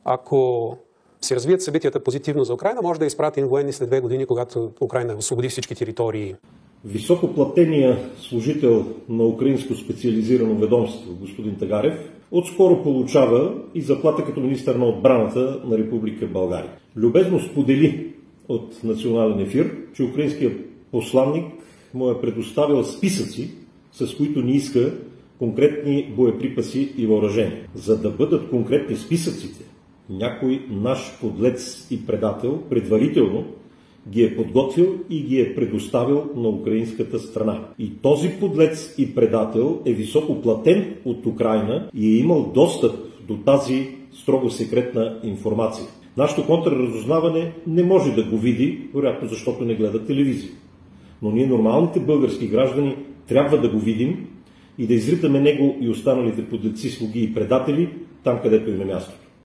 ако се развият събитията позитивно за Украйна, може да изпратим военни след 2 години, когато Украйна освободи всички територии. Високоплатеният служител на украинско специализирано ведомство, господин Тагарев, отскоро получава и заплата като министър на отбраната на Република България. Любезно сподели от национален ефир, че украинският посланник му е предоставил списъци, с които ни иска конкретни боеприпаси и въоръжения. За да бъдат конкретни списъците, някой наш подлец и предател предварително ги е подготвил и ги е предоставил на украинската страна. И този подлец и предател е високо платен от Украйна и е имал достъп до тази строго секретна информация. Нашето контрразузнаване не може да го види, вероятно защото не гледа телевизия. Но ние, нормалните български граждани, трябва да го видим и да изритаме него и останалите подлеци, слуги и предатели там, където им е място.